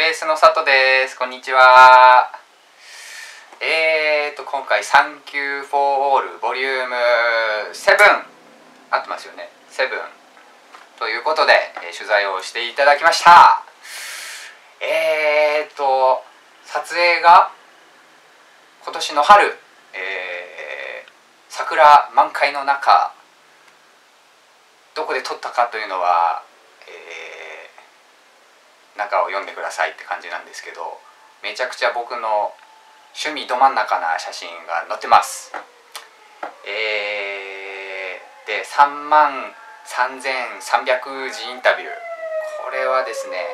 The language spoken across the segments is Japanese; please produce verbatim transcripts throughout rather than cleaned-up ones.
ベースの佐藤です。こんにちは。えーと今回サンキューフォーオールボリュームセブン合ってますよね。セブンということで、えー、取材をしていただきました。えーと撮影が今年の春、えー、桜満開の中どこで撮ったかというのは、えー、中を読んでくださいって感じなんですけど、めちゃくちゃ僕の趣味ど真ん中な写真が載ってます。えー、でさんまんさんぜんさんびゃくじインタビュー、これはですね、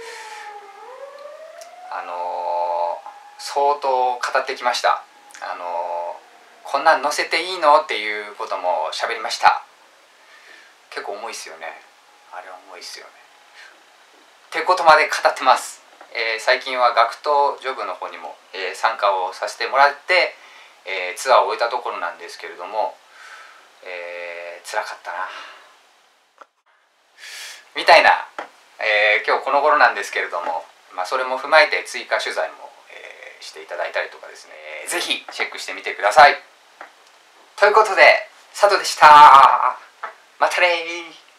あのー、相当語ってきました。あのー、こんなん載せていいのっていうことも喋りました。結構重いっすよね。あれは重いっすよね。ってことまで語ってます。えー、最近は学徒ジョブの方にも、えー、参加をさせてもらって、えー、ツアーを終えたところなんですけれども、えー、辛かったなみたいな、えー、今日この頃なんですけれども、まあ、それも踏まえて追加取材も、えー、していただいたりとかですね、ぜひチェックしてみてください。ということで佐藤でした。またねー。